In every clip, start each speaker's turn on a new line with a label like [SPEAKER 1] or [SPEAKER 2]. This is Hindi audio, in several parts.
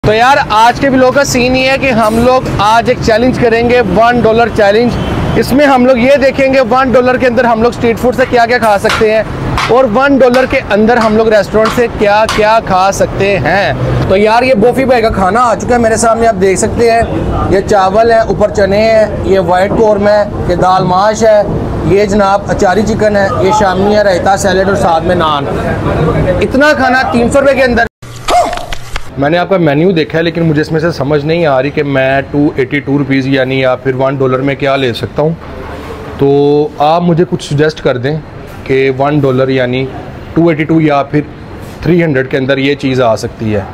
[SPEAKER 1] तो यार आज के व्लॉग का सीन ये है कि हम लोग आज एक चैलेंज करेंगे $1 चैलेंज। इसमें हम लोग ये देखेंगे $1 के अंदर हम लोग स्ट्रीट फूड से क्या क्या खा सकते हैं और $1 के अंदर हम लोग रेस्टोरेंट से क्या क्या खा सकते हैं। तो यार ये बोफी भाई का खाना आ चुका है मेरे सामने, आप देख सकते हैं। ये चावल है, ऊपर चने हैं, ये वाइट कौरमा है, ये दाल माश है, ये जनाब अचारी चिकन है, ये शामी है, रायता, सैलेड और साथ में नान। इतना खाना 300 रुपये के अंदर। मैंने आपका मेन्यू देखा है लेकिन मुझे इसमें से समझ नहीं आ रही कि मैं 282 रुपीज़ यानी या फिर $1 में क्या ले सकता हूँ। तो आप मुझे कुछ सुजेस्ट कर दें कि $1 यानी 282 या फिर 300 के अंदर ये चीज़ आ सकती है।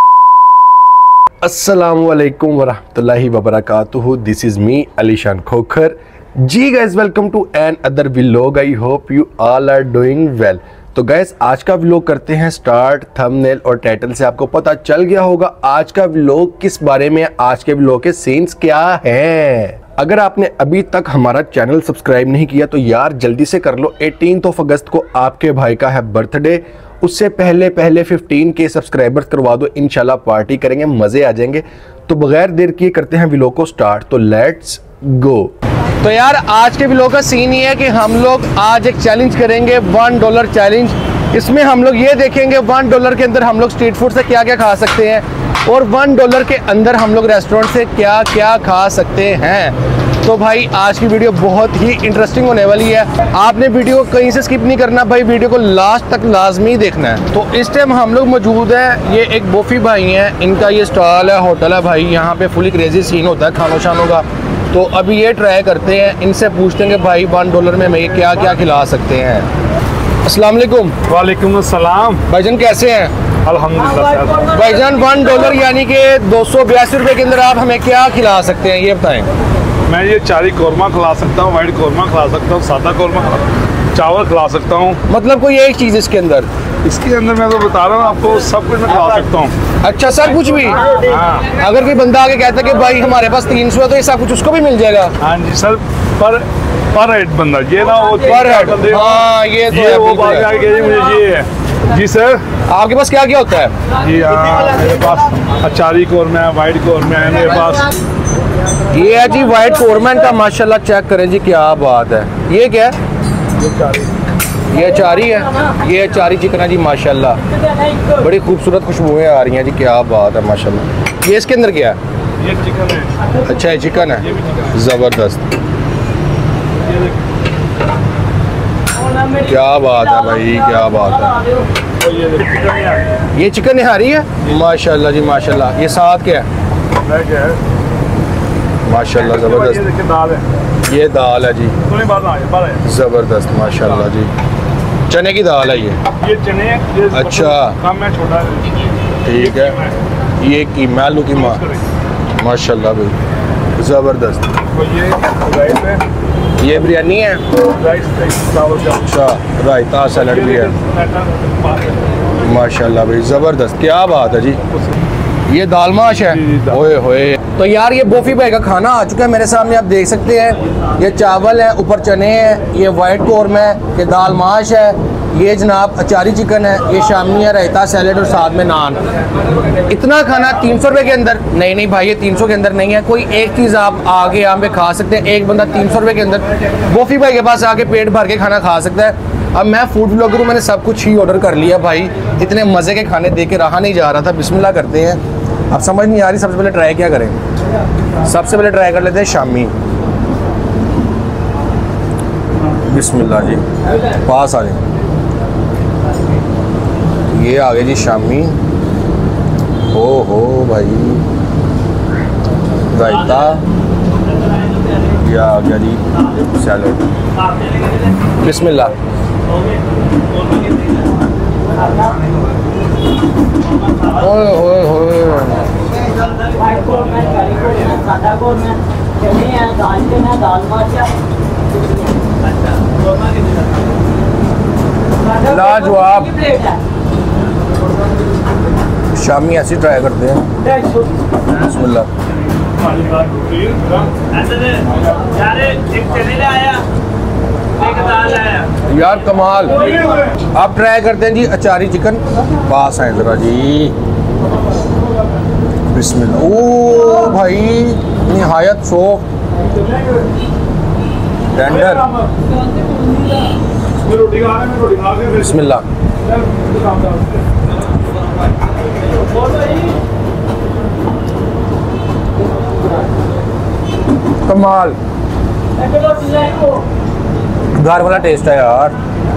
[SPEAKER 1] अस्सलामु अलैकुम वरहमतुल्लाहि वबरकातुहू। This is me Alishan Khokhar ji guys, welcome to another vlog. I hope you all are doing well. तो गाइस आज का व्लॉग करते हैं स्टार्ट। थंबनेल और टाइटल से आपको पता चल गया होगा आज का व्लॉग किस बारे में, आज के व्लॉग के सीन्स क्या हैं। अगर आपने अभी तक हमारा चैनल सब्सक्राइब नहीं किया तो यार जल्दी से कर लो। 18 अगस्त को आपके भाई का है बर्थडे, उससे पहले 15K सब्सक्राइबर्स करवा दो, इंशाल्लाह पार्टी करेंगे, मजे आ जाएंगे। तो बगैर देर किए करते हैं व्लॉग को स्टार्ट। तो लेट्स गो। तो यार आज के व्लॉग का सीन ये है कि हम लोग आज एक चैलेंज करेंगे $1 चैलेंज। इसमें हम लोग ये देखेंगे $1 के अंदर हम लोग स्ट्रीट फूड से क्या क्या खा सकते हैं और $1 के अंदर हम लोग रेस्टोरेंट से क्या क्या खा सकते हैं। तो भाई आज की वीडियो बहुत ही इंटरेस्टिंग होने वाली है, आपने वीडियो को कहीं से स्किप नहीं करना भाई, वीडियो को लास्ट तक लाजमी देखना है। तो इस टाइम हम लोग मौजूद हैं, ये एक बोफी भाई हैं, इनका ये स्टॉल है, होटल है भाई, यहाँ पे फुली क्रेजी सीन होता है खानों शानों का। तो अभी ये ट्राई करते हैं, इनसे पूछते हैं कि भाई $1 में हमें क्या क्या खिला सकते हैं। अस्सलाम वालेकुम।
[SPEAKER 2] वालेकुम अस्सलाम।
[SPEAKER 1] भाईजान कैसे हैं?
[SPEAKER 2] अल्हम्दुलिल्लाह।
[SPEAKER 1] भाईजान $1 यानी कि 282 रुपये के अंदर आप हमें क्या खिला सकते हैं ये बताएं।
[SPEAKER 2] मैं ये चारी कौरमा खिला सकता हूँ, वाइट कौरमा खिला सकता हूँ, सादा कौरमा, चावल खिला सकता हूँ।
[SPEAKER 1] मतलब कोई एक चीज़ इसके अंदर?
[SPEAKER 2] इसके अंदर मैं तो बता रहा हूँ आपको, सब कुछ मैं खिला सकता हूँ।
[SPEAKER 1] अच्छा सब कुछ भी?
[SPEAKER 2] हाँ।
[SPEAKER 1] अगर कोई बंदा आके कहता है कि भाई हमारे पास 300 है तो ये सब कुछ उसको भी मिल जाएगा?
[SPEAKER 2] हाँ जी सर, पर हेड बंदा ये ना हो,
[SPEAKER 1] पर हेड। हाँ ये तो है,
[SPEAKER 2] वो
[SPEAKER 1] बिल्कुल
[SPEAKER 2] बात
[SPEAKER 1] है।
[SPEAKER 2] है, मुझे ये है जी सर।
[SPEAKER 1] आपके पास क्या क्या होता है?
[SPEAKER 2] जी हाँ, मेरे पास अचारी कौरमा है, वाइट कौरमा है मेरे पास।
[SPEAKER 1] ये है जी वाइट कौरमा का, माशाल्लाह चेक करें जी, क्या बात है। ये क्या है? ये अचारी है, ये अचारी चिकन है जी, माशाल्लाह बड़ी खूबसूरत खुशबुएं आ रही हैं जी, क्या बात है माशाल्लाह। ये इसके अंदर क्या है?
[SPEAKER 2] ये चिकन है।
[SPEAKER 1] अच्छा ये चिकन है, ज़बरदस्त, क्या बात है भाई, क्या बात है। ये चिकन निहारी है, माशाल्लाह जी माशाल्लाह। ये साथ क्या है? माशाल्लाह ज़बरदस्त।
[SPEAKER 2] दाल है,
[SPEAKER 1] ये दाल है जी, ज़बरदस्त माशाल्लाह जी। चने की दाल है ये
[SPEAKER 2] चने हैं।
[SPEAKER 1] अच्छा
[SPEAKER 2] कम है, छोटा है।
[SPEAKER 1] ठीक है। ये कीमा, आलू कीमा, माशाल्लाह भाई ज़बरदस्त।
[SPEAKER 2] तो ये राइस है,
[SPEAKER 1] ये बिरयानी है,
[SPEAKER 2] राइस चावल।
[SPEAKER 1] अच्छा रायता सैलड भी है, माशाल्लाह भाई ज़बरदस्त, क्या बात है जी। ये दाल माश है, ओए होए। तो यार ये बोफी भाई का खाना आ चुका है मेरे सामने, आप देख सकते हैं। ये चावल है, ऊपर चने हैं, ये वाइट कौरमा है, ये दाल माश है, ये जनाब अचारी चिकन है, ये शामी है, रायता, सैलेड और साथ में नान। इतना खाना 300 रुपये के अंदर? नहीं भाई ये 300 के अंदर नहीं है, कोई एक चीज़ आप आगे यहाँ पे खा सकते हैं। एक बंदा 300 रुपये के अंदर बोफी भाई के पास आके पेट भर के खाना खा सकता है। अब मैं फूड ब्लॉगर हूँ, मैंने सब कुछ ही ऑर्डर कर लिया भाई, इतने मज़े के खाने दे के रहा नहीं जा रहा था। बिस्मिल्लाह करते हैं। अब समझ नहीं आ रही सबसे पहले ट्राई क्या करें। सबसे पहले ट्राई कर लेते हैं शामी। बिस्मिल्लाह जी, पास आ जाए। ये आ गए जी शामी, ओ हो भाई, रायता, ये आ गया जी सैलेड। बिस्मिल्लाह। ओए होए होए, लाजवाब। शामी ऐसी ट्राई करते हैं। बिस्मिल्लाह। यार कमाल। आप ट्राई करते हैं जी अचारी चिकन, पास आए ज़रा जी। बिस्मिल्लाह। ओ भाई निहायत सॉफ्ट टेंडर। बिस्मिल्लाह। कमाल, घर वाला टेस्ट है यार,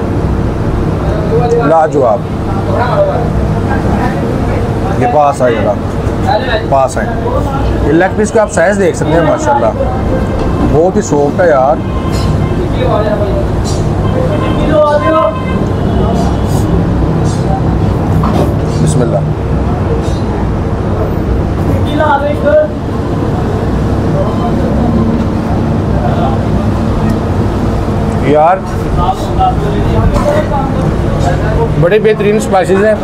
[SPEAKER 1] लाजवाब। ये पास आए जरा, पास आए। ये लेग पीस का आप साइज देख सकते हैं माशाल्लाह, बहुत ही सॉफ्ट है यार। बिस्मिल्लाह। यार बड़े बेहतरीन स्पाइसेस हैं,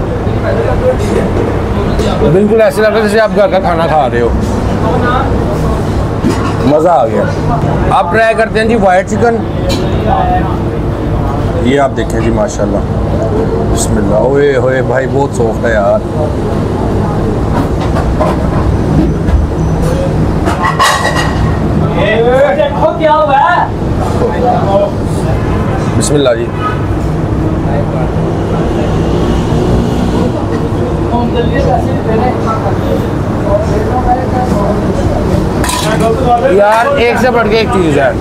[SPEAKER 1] बिल्कुल ऐसे लग रहा है जैसे आप घर का खाना खा रहे हो। मज़ा आ गया। आप ट्राई करते हैं जी वाइट चिकन। ये आप देखें जी माशाल्लाह, बिस्मिल्लाह। ओए होए भाई बहुत सॉफ्ट है यार।
[SPEAKER 3] क्या हुआ है?
[SPEAKER 1] बिस्मिल्लाह जी। यार एक से बढ़ के एक चीज़ है,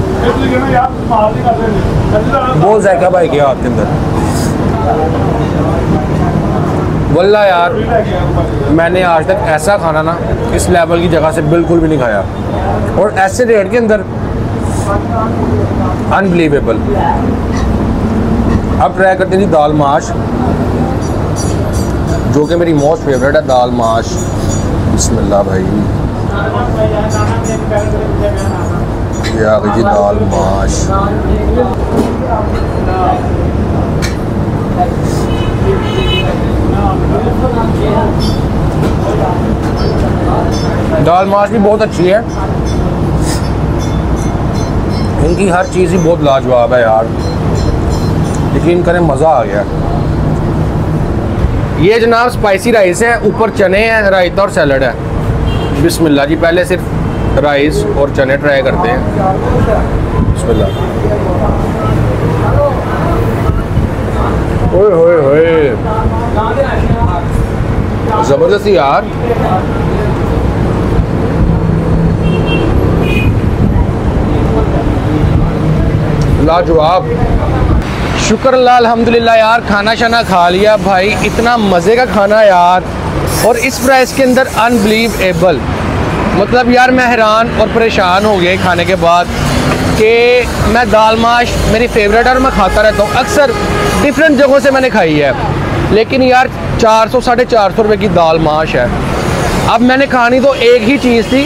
[SPEAKER 1] बहुत जायका भाई क्या आपके अंदर। वल्लाह यार मैंने आज तक ऐसा खाना ना इस लेवल की जगह से बिल्कुल भी नहीं खाया, और ऐसे रेट के अंदर अनबिलीवेबल। अब ट्राई करते हैं जी दाल माश, जो कि मेरी मोस्ट फेवरेट है दाल माश। बिस्मिल्लाह भाई, ये आ गई जी दाल माश। दाल माश भी बहुत अच्छी है, इनकी हर चीज़ ही बहुत लाजवाब है यार, यकीन करें मज़ा आ गया। ये जनाब स्पाइसी राइस है, ऊपर चने हैं, रायता और सैलड है। बिस्मिल्लाह जी, पहले सिर्फ राइस और चने ट्राई करते हैं। बिस्मिल्लाह। ओए होए होए, ज़बरदस्ती यार। लाजवाब। शुक्र अल्लाह अल्हम्दुलिल्लाह यार, खाना शाना खा लिया भाई, इतना मज़े का खाना यार, और इस प्राइस के अंदर अनबिलीवेबल। मतलब यार मैं हैरान और परेशान हो गया खाने के बाद कि मैं दाल माश मेरी फेवरेट है और मैं खाता रहता हूँ, अक्सर डिफरेंट जगहों से मैंने खाई है, लेकिन यार 400 साढ़े 400 रुपये की दाल माश है। अब मैंने खानी तो एक ही चीज़ थी,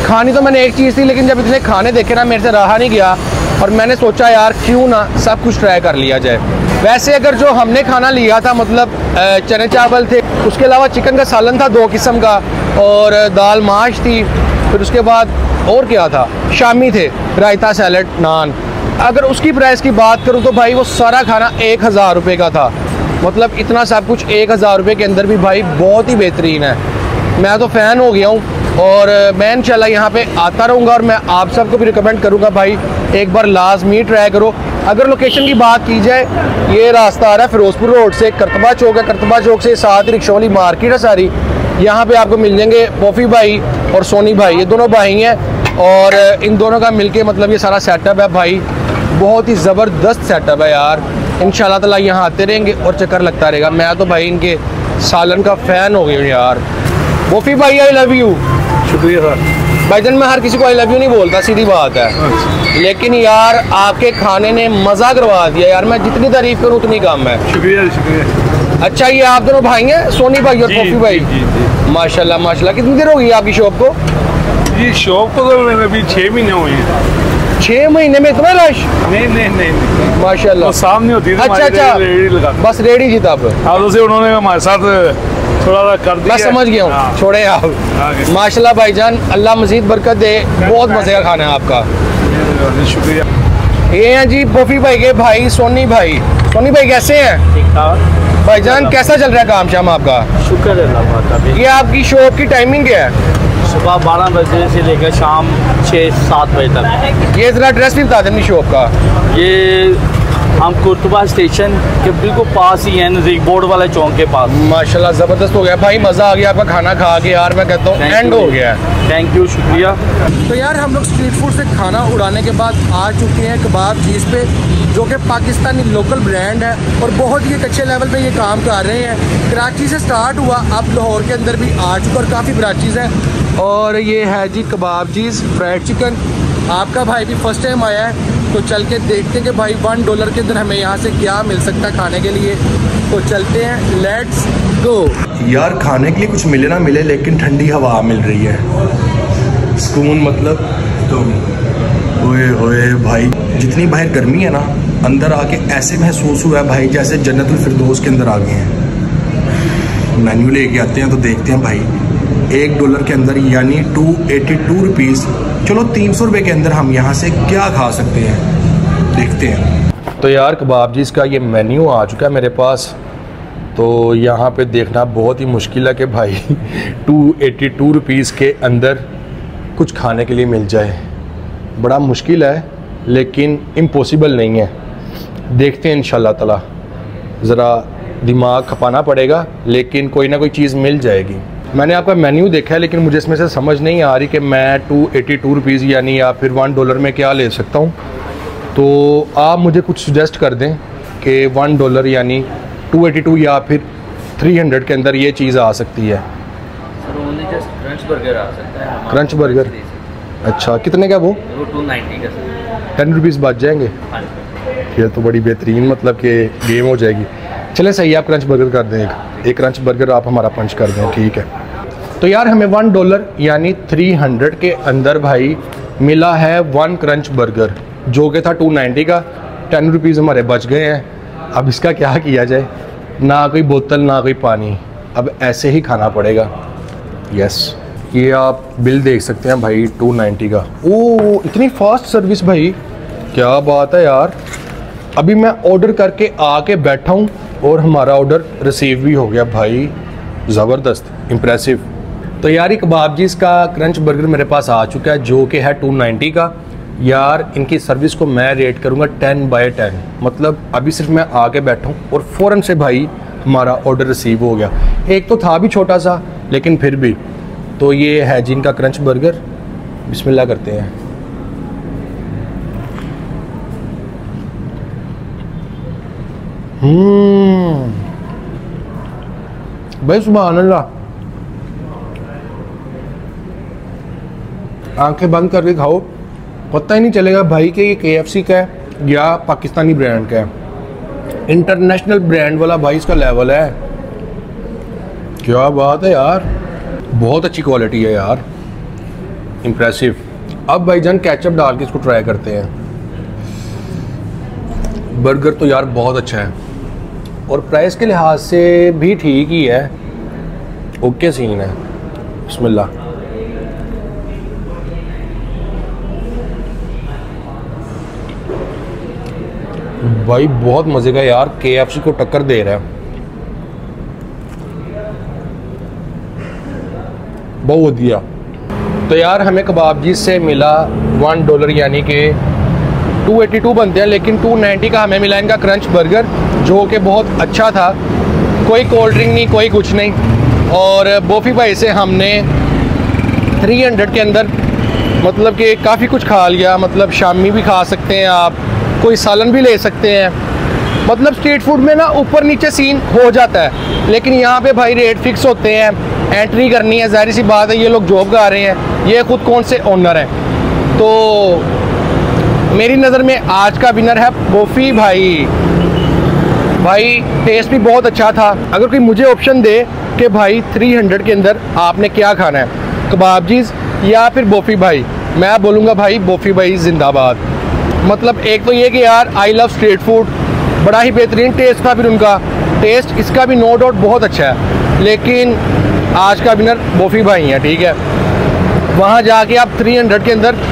[SPEAKER 1] लेकिन जब इतने खाने देखे ना मेरे से रहा नहीं गया, और मैंने सोचा यार क्यों ना सब कुछ ट्राई कर लिया जाए। वैसे अगर जो हमने खाना लिया था, मतलब चने चावल थे, उसके अलावा चिकन का सालन था 2 किस्म का, और दाल माश थी, फिर उसके बाद और क्या था, शामी थे, रायता सैलड नान। अगर उसकी प्राइस की बात करूँ तो भाई वो सारा खाना 1000 रुपये का था। मतलब इतना सब कुछ 1000 रुपये के अंदर भी भाई बहुत ही बेहतरीन है। मैं तो फ़ैन हो गया हूँ, और मैं इंशाल्लाह यहाँ पे आता रहूँगा, और मैं आप सबको भी रिकमेंड करूँगा भाई एक बार लाजमी ट्राई करो। अगर लोकेशन की बात की जाए, ये रास्ता आ रहा है फिरोजपुर रोड से, करतबा चौक है, करतबा चौक से साथ ही रिक्शा वाली मार्केट है सारी, यहाँ पे आपको मिल जाएंगे पॉफी भाई और सोनी भाई, ये दोनों भाई हैं, और इन दोनों का मिलके मतलब ये सारा सेटअप है भाई, बहुत ही ज़बरदस्त सेटअप है यार। इंशाल्लाह ताला यहाँ आते रहेंगे और चक्कर लगता रहेगा। मैं तो भाई इनके सालन का फ़ैन हो गया हूँ यार। पॉफी भाई आई लव यू।
[SPEAKER 2] शुक्रिया सर।
[SPEAKER 1] भाईजान मैं हर किसी को आई लव यू नहीं बोलता, सीधी बात है, लेकिन यार आपके खाने ने मज़ा करवा दिया यार, मैं जितनी तारीफ़ करूँ उतनी कम है।
[SPEAKER 2] शुक्रिया शुक्रिया।
[SPEAKER 1] अच्छा ये आप दोनों भाई हैं, सोनी भाई और पॉफी भाई? माशाल्लाह माशाल्लाह। कितनी देर होगी आपकी शॉप को?
[SPEAKER 2] ये शॉप को तो अभी 6 महीने हुए हैं।
[SPEAKER 1] 6 महीने में इतना रश?
[SPEAKER 2] नहीं
[SPEAKER 1] माशाल्लाह।
[SPEAKER 2] तो सामने होती थी
[SPEAKER 1] अच्छा
[SPEAKER 2] रेडी लगा,
[SPEAKER 1] बस रेडी थी तब।
[SPEAKER 2] अब से उन्होंने हमारे साथ थोड़ा सा कर दिया।
[SPEAKER 1] मैं समझ गया हूँ, छोड़े आप। माशाल्लाह भाईजान, अल्लाह मजीद बरकत दे, बहुत मज़े का खाना है आपका।
[SPEAKER 2] शुक्रिया।
[SPEAKER 1] ये हैं जी बॉफी भाई के भाई सोनी भाई। सोनी भाई कैसे हैं?
[SPEAKER 3] ठीक ठाक
[SPEAKER 1] भाईजान कैसा चल रहा है काम शाम आपका?
[SPEAKER 3] शुक्र है अल्लाह का।
[SPEAKER 1] ये आपकी शॉप की टाइमिंग क्या है?
[SPEAKER 3] सुबह 12 बजे से लेकर शाम 6-7 बजे तक।
[SPEAKER 1] ये जरा एड्रेस भी बता दें अपनी शॉप का।
[SPEAKER 3] ये हम कुर्तुबा स्टेशन के बिल्कुल पास ही है, नज़दीक बोर्ड वाले चौक के पास।
[SPEAKER 1] माशाल्लाह ज़बरदस्त हो गया भाई, मज़ा आ गया आपका खाना खा के यार। मैं कहता हूँ एंड हो गया।
[SPEAKER 3] थैंक यू, शुक्रिया।
[SPEAKER 1] तो यार हम लोग स्ट्रीट फूड से खाना उड़ाने के बाद आ चुके हैं कबाब चीज़ पे, जो कि पाकिस्तानी लोकल ब्रांड है और बहुत ही एक अच्छे लेवल पे ये काम कर रहे हैं। कराची से स्टार्ट हुआ, अब लाहौर के अंदर भी आ चुका और काफ़ी ब्रांचेज़ हैं। और ये है जी कबाब चीज़ फ्राइड चिकन। आपका भाई भी फर्स्ट टाइम आया है, तो चल के देखते हैं कि भाई $1 के अंदर हमें यहाँ से क्या मिल सकता है खाने के लिए। तो चलते हैं, लेट्स गो। यार खाने के लिए कुछ मिले ना मिले, लेकिन ठंडी हवा मिल रही है, सुकून मतलब तुम ओए होए भाई। जितनी बाहर गर्मी है ना, अंदर आके ऐसे महसूस हुआ है भाई जैसे जन्नतुल फिरदौस के अंदर आ गए हैं। मेन्यू लेके आते हैं तो देखते हैं भाई, $1 के अंदर यानी 282 रुपीज़। चलो 300 रुपये के अंदर हम यहाँ से क्या खा सकते हैं, देखते हैं। तो यार कबाब जी इसका ये मेन्यू आ चुका है मेरे पास। तो यहाँ पे देखना बहुत ही मुश्किल है कि भाई 282 रुपीज़ के अंदर कुछ खाने के लिए मिल जाए। बड़ा मुश्किल है लेकिन इम्पॉसिबल नहीं है। देखते हैं इंशाल्लाह ताला, ज़रा दिमाग खपाना पड़ेगा लेकिन कोई ना कोई चीज़ मिल जाएगी। मैंने आपका मेन्यू देखा है लेकिन मुझे इसमें से समझ नहीं आ रही कि मैं 282 रुपीज़ यानी या फिर $1 में क्या ले सकता हूँ। तो आप मुझे कुछ सुजेस्ट कर दें कि $1 यानी 282 या फिर 300 के अंदर ये चीज़ आ सकती है।
[SPEAKER 3] Sir only just crunch burger आ सकता है।
[SPEAKER 1] क्रंच बर्गर, अच्छा कितने का वो?
[SPEAKER 3] 290 का सर।
[SPEAKER 1] 10 रुपीज़ बच जाएंगे।
[SPEAKER 3] हाँ
[SPEAKER 1] ये तो बड़ी बेहतरीन मतलब कि गेम हो जाएगी। चले सही, आप क्रंच बर्गर कर दें, एक क्रंच बर्गर आप हमारा पंच कर दें, ठीक है। तो यार हमें $1 यानी 300 के अंदर भाई मिला है 1 क्रंच बर्गर, जो कि था 290 का। 10 रुपीज़ हमारे बच गए हैं। अब इसका क्या किया जाए, ना कोई बोतल ना कोई पानी, अब ऐसे ही खाना पड़ेगा। यस, ये आप बिल देख सकते हैं भाई 290 का। ओ इतनी फास्ट सर्विस भाई, क्या बात है यार। अभी मैं ऑर्डर करके आके बैठा हूँ और हमारा ऑर्डर रिसीव भी हो गया भाई, ज़बरदस्त, इम्प्रेसिव। तो यार ये कबाब जी इसका क्रंच बर्गर मेरे पास आ चुका है, जो कि है 290 का। यार इनकी सर्विस को मैं रेट करूँगा 10/10। मतलब अभी सिर्फ मैं आके बैठा हूँ और फ़ौरन से भाई हमारा ऑर्डर रिसीव हो गया। एक तो था भी छोटा सा लेकिन फिर भी। तो ये है जी इनका क्रंच बर्गर, बिस्मिल्लाह करते हैं। भाई सुभान अल्लाह, आंखें बंद करके खाओ, पता ही नहीं चलेगा भाई कि ये KFC का है या पाकिस्तानी ब्रांड का है। इंटरनेशनल ब्रांड वाला भाई इसका लेवल है। क्या बात है यार, बहुत अच्छी क्वालिटी है यार, इम्प्रेसिव। अब भाईजान केचप डाल के इसको ट्राई करते हैं। बर्गर तो यार बहुत अच्छा है और प्राइस के लिहाज से भी ठीक ही है, ओके सीन है। बिस्मिल्लाह। भाई बहुत मज़े का यार, KFC को टक्कर दे रहा है, बहुत दिया। तो यार हमें कबाब जी से मिला $1 यानी कि 282 बनते हैं, लेकिन 290 का हमें मिला इनका क्रंच बर्गर, जो कि बहुत अच्छा था। कोई कोल्ड ड्रिंक नहीं, कोई कुछ नहीं। और बॉफी भाई से हमने 300 के अंदर मतलब कि काफ़ी कुछ खा लिया। मतलब शामी भी खा सकते हैं आप, कोई सालन भी ले सकते हैं। मतलब स्ट्रीट फूड में ना ऊपर नीचे सीन हो जाता है, लेकिन यहाँ पे भाई रेट फिक्स होते हैं। एंट्री करनी है, जाहिर सी बात है, ये लोग जॉब कर रहे हैं, ये खुद कौन से ओनर हैं। तो मेरी नज़र में आज का विनर है बॉफी भाई। भाई टेस्ट भी बहुत अच्छा था। अगर कोई मुझे ऑप्शन दे कि भाई 300 के अंदर आपने क्या खाना है, कबाब जीज़ या फिर बॉफी भाई, मैं बोलूँगा भाई बॉफी भाई जिंदाबाद। मतलब एक तो ये कि यार आई लव स्ट्रीट फूड, बड़ा ही बेहतरीन टेस्ट था। फिर उनका टेस्ट इसका भी नो डाउट बहुत अच्छा है, लेकिन आज का विनर बॉफी भाई है, ठीक है। वहाँ जाके आप 300 के अंदर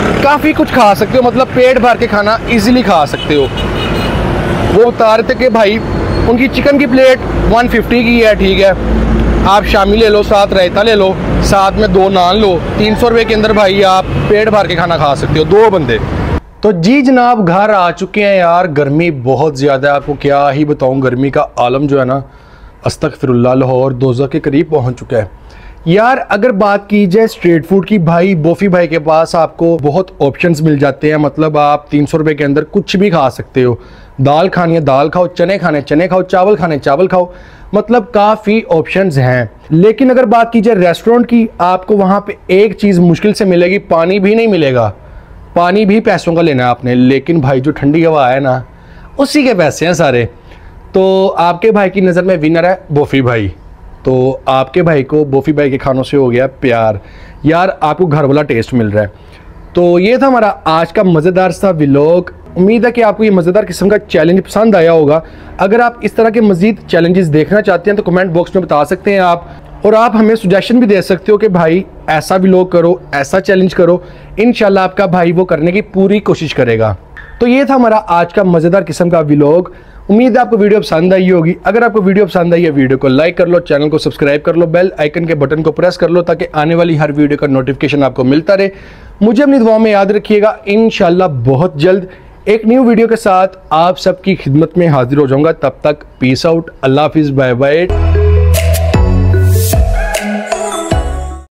[SPEAKER 1] काफ़ी कुछ खा सकते हो, मतलब पेट भर के खाना इजीली खा सकते हो। वो बता रहे थे कि भाई उनकी चिकन की प्लेट 150 की है, ठीक है, आप शामी ले लो, साथ रायता ले लो, साथ में 2 नान लो, 300 रुपये के अंदर भाई आप पेट भर के खाना खा सकते हो 2 बंदे। तो जी जनाब घर आ चुके हैं यार, गर्मी बहुत ज़्यादा है, आपको क्या ही बताऊं, गर्मी का आलम जो है ना अस्तगफिरुल्लाह लाहौर दोज़ख के करीब पहुंच चुका है यार। अगर बात की जाए स्ट्रीट फूड की, भाई बोफ़ी भाई के पास आपको बहुत ऑप्शंस मिल जाते हैं, मतलब आप 300 रुपये के अंदर कुछ भी खा सकते हो। दाल खानी है दाल खाओ, चने खाने चने खाओ, चावल खाने चावल खाओ, मतलब काफ़ी ऑप्शंस हैं। लेकिन अगर बात की जाए रेस्टोरेंट की, आपको वहाँ पे एक चीज़ मुश्किल से मिलेगी, पानी भी नहीं मिलेगा। पानी भी पैसों का लेना है आपने, लेकिन भाई जो ठंडी हवा है ना उसी के पैसे हैं सारे। तो आपके भाई की नज़र में विनर है बोफ़ी भाई। तो आपके भाई को बोफ़ी भाई के खानों से हो गया प्यार यार, आपको घर वाला टेस्ट मिल रहा है। तो ये था हमारा आज का मज़ेदार सा व्लॉग। उम्मीद है कि आपको ये मज़ेदार किस्म का चैलेंज पसंद आया होगा। अगर आप इस तरह के मज़ीद चैलेंजेस देखना चाहते हैं तो कमेंट बॉक्स में बता सकते हैं आप, और आप हमें सुजेशन भी दे सकते हो कि भाई ऐसा व्लॉग करो, ऐसा चैलेंज करो। इंशाल्लाह आपका भाई वो करने की पूरी कोशिश करेगा। तो ये था हमारा आज का मज़ेदार किस्म का व्लॉग। उम्मीद है आपको वीडियो पसंद आई होगी। अगर आपको वीडियो पसंद आई है, वीडियो को लाइक कर लो, चैनल को सब्सक्राइब कर लो, बेल आइकन के बटन को प्रेस कर लो ताकि आने वाली हर वीडियो का नोटिफिकेशन आपको मिलता रहे। मुझे अपनी दुआओं में याद रखिएगा। इंशाल्लाह बहुत जल्द एक न्यू वीडियो के साथ आप सबकी खिदमत में हाजिर हो जाऊंगा। तब तक पीस आउट, अल्लाह हाफिज़, बाय बाय।